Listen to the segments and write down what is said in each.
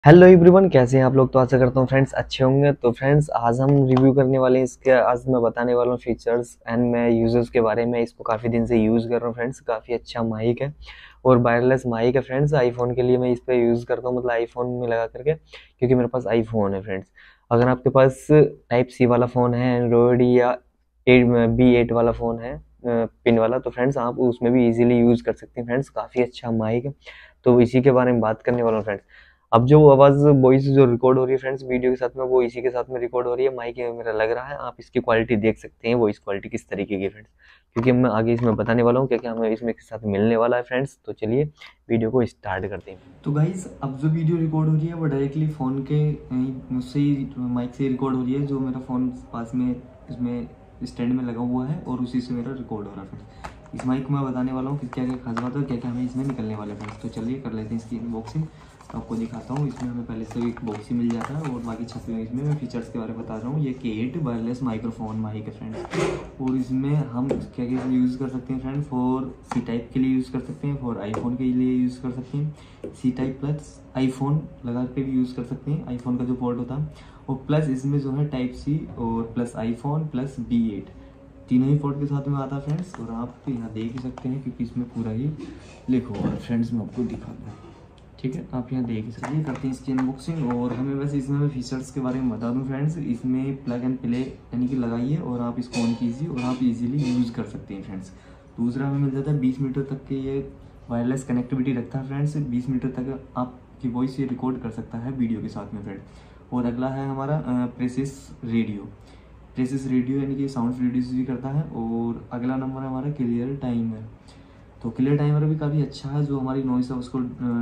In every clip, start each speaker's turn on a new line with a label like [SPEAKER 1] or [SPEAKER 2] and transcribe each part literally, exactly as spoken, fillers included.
[SPEAKER 1] Hello everyone, कैसे हैं आप लोग। तो आशा करता हूँ फ्रेंड्स अच्छे होंगे। तो फ्रेंड्स आज हम रिव्यू करने वाले हैं इसके। आज मैं बताने वाला हूँ फीचर्स एंड मैं यूजर्स के बारे में। इसको काफ़ी दिन से यूज़ कर रहा हूँ फ्रेंड्स। काफ़ी अच्छा माइक है और वायरलेस माइक है फ्रेंड्स। आईफोन के लिए मैं इस पर यूज़ करता हूँ, मतलब आईफोन में लगा करके, क्योंकि मेरे पास आईफोन है फ्रेंड्स। अगर आपके पास टाइप सी वाला फ़ोन है एंड्रॉयड या एट बी एट वाला फ़ोन है पिन वाला, तो फ्रेंड्स आप उसमें भी इजीली यूज़ कर सकते हैं फ्रेंड्स। काफ़ी अच्छा माइक है, तो इसी के बारे में बात करने वाला हूँ फ्रेंड्स। अब जो आवाज़ वॉइस जो रिकॉर्ड हो रही है फ्रेंड्स वीडियो के साथ में, वो इसी के साथ में रिकॉर्ड हो रही है। माइक मेरा लग रहा है, आप इसकी क्वालिटी देख सकते हैं, वॉइस क्वालिटी किस तरीके की फ्रेंड्स, क्योंकि मैं आगे इसमें बताने वाला हूँ क्या क्या हमें इसमें के साथ मिलने वाला है फ्रेंड्स। तो चलिए वीडियो को स्टार्ट करते हैं।
[SPEAKER 2] तो गाइज अब जो वीडियो रिकॉर्ड हो रही है वो डायरेक्टली फ़ोन के मुझसे ही माइक से रिकॉर्ड हो रही है, जो मेरा फ़ोन पास में इसमें स्टैंड में लगा हुआ है और उसी से मेरा रिकॉर्ड हो रहा है फ्रेंड्स। इस माइक को मैं बताने वाला हूँ कि क्या क्या खास बात है और क्या क्या हमें इसमें निकलने वाले फ्रेंड्स। तो चलिए कर लेते हैं इसकी अनबॉक्सिंग। आपको दिखाता हूँ। इसमें हमें पहले से एक बॉक्स ही मिल जाता है और बाकी छपे हुए इसमें मैं फीचर्स के बारे में बता रहा हूँ। ये K eight wireless microphone mic है फ्रेंड्स, और इसमें हम क्या क्या यूज़ कर सकते हैं फ्रेंड। फॉर सी टाइप के लिए यूज़ कर सकते हैं, फॉर आईफोन के लिए यूज़ कर सकते हैं, सी टाइप प्लस आईफोन लगा के भी यूज़ कर सकते हैं, आईफोन का जो पोर्ट होता है, और प्लस इसमें जो है टाइप सी और plus iPhone plus B eight तीनों ही पोर्ट के साथ में आता है फ्रेंड्स। और आप तो यहाँ देख ही सकते हैं क्योंकि इसमें पूरा ही लिखा हुआ है फ्रेंड्स। मैं आपको दिखा दूँ, ठीक है, आप यहाँ देख सकते हैं। करते हैं इसकी अनबॉक्सिंग। और हमें वैसे इसमें मैं फीचर्स के बारे में बता दूं फ्रेंड्स। इसमें प्लग एंड प्ले यानी कि लगाइए और आप इसको ऑन कीजिए और आप इजीली यूज़ कर सकते हैं फ्रेंड्स। दूसरा हमें मिल जाता है बीस मीटर तक के ये वायरलेस कनेक्टिविटी रखता है फ्रेंड्स। बीस मीटर तक आपकी वॉइस ये रिकॉर्ड कर सकता है वीडियो के साथ में फ्रेंड। और अगला है हमारा प्रेसिस रेडियो। प्रेसिस रेडियो यानी कि साउंड रिड्यूस भी करता है। और अगला नंबर है हमारा क्लियर टाइमर। तो क्लियर टाइमर भी काफ़ी अच्छा है, जो हमारी नॉइस है उसको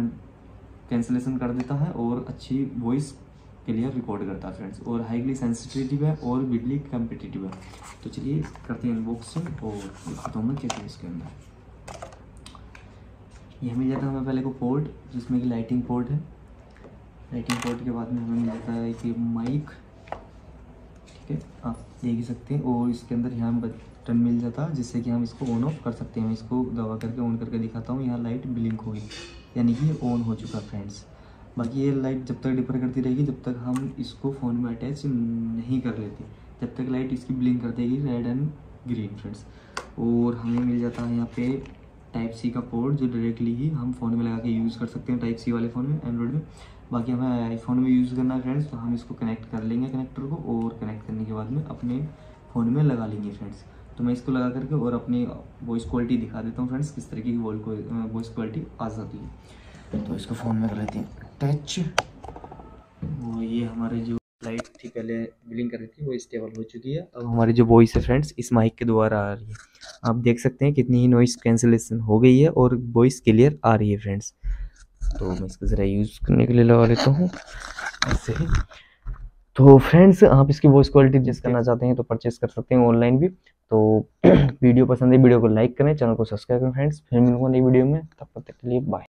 [SPEAKER 2] कैंसलेशन कर देता है और अच्छी वॉइस क्लियर रिकॉर्ड करता है फ्रेंड्स। और हाईली सेंसिटिव है और बिजली कम्पिटिटिव है। तो चलिए करते हैं अनबॉक्सिंग और दिखाता हूँ मैं क्या क्या इसके अंदर। ये मिल जाता है हमें पहले को पोर्ट, जिसमें कि लाइटिंग पोर्ट है। लाइटिंग पोर्ट के बाद में हमें मिल जाता है कि माइक, ठीक है, आप देख ही सकते हैं। और इसके अंदर यहाँ बटन मिल जाता है जिससे कि हम इसको ऑन ऑफ कर सकते हैं। मैं इसको दबा करके ऑन करके दिखाता हूँ। यहाँ लाइट ब्लिंक होगी यानी कि ये ऑन हो चुका फ्रेंड्स। बाकी ये लाइट जब तक डिपर करती रहेगी जब तक हम इसको फ़ोन में अटैच नहीं कर लेते, जब तक लाइट इसकी ब्लिंक कर देगी रेड एंड ग्रीन फ्रेंड्स। और हमें मिल जाता है यहाँ पे टाइप सी का पोर्ट, जो डायरेक्टली ही हम फ़ोन में लगा के यूज़ कर सकते हैं, टाइप सी वाले फ़ोन में, एंड्रॉयड में। बाकी हमें आईफोन में यूज़ करना है फ्रेंड्स, तो हम इसको कनेक्ट कर लेंगे कनेक्टर को, और कनेक्ट करने के बाद में अपने फ़ोन में लगा लेंगे फ्रेंड्स। तो मैं इसको लगा करके और अपनी वॉइस क्वालिटी दिखा देता हूँ फ्रेंड्स, किस तरीके की वॉइस क्वालिटी आ जाती है। तो इसको फ़ोन में कर लेते हैं टच। वो ये हमारे जो लाइट थी पहले ब्लिंक कर रही थी वो स्टेबल हो चुकी है। अब हमारी जो वॉइस है फ्रेंड्स इस माइक के द्वारा आ रही है। आप देख सकते हैं कितनी ही नॉइस कैंसिलेशन हो गई है और वॉइस क्लियर आ रही है फ्रेंड्स। तो मैं इसको ज़रा यूज़ करने के लिए लगा लेता हूँ ऐसे ही। तो फ्रेंड्स आप इसकी वॉइस क्वालिटी एडजस्ट करना चाहते हैं तो परचेस कर सकते हैं ऑनलाइन भी। तो वीडियो पसंद है वीडियो को लाइक करें, चैनल को सब्सक्राइब करें फ्रेंड्स। फिर मिलूंगा नई वीडियो में, तब तक के लिए बाय।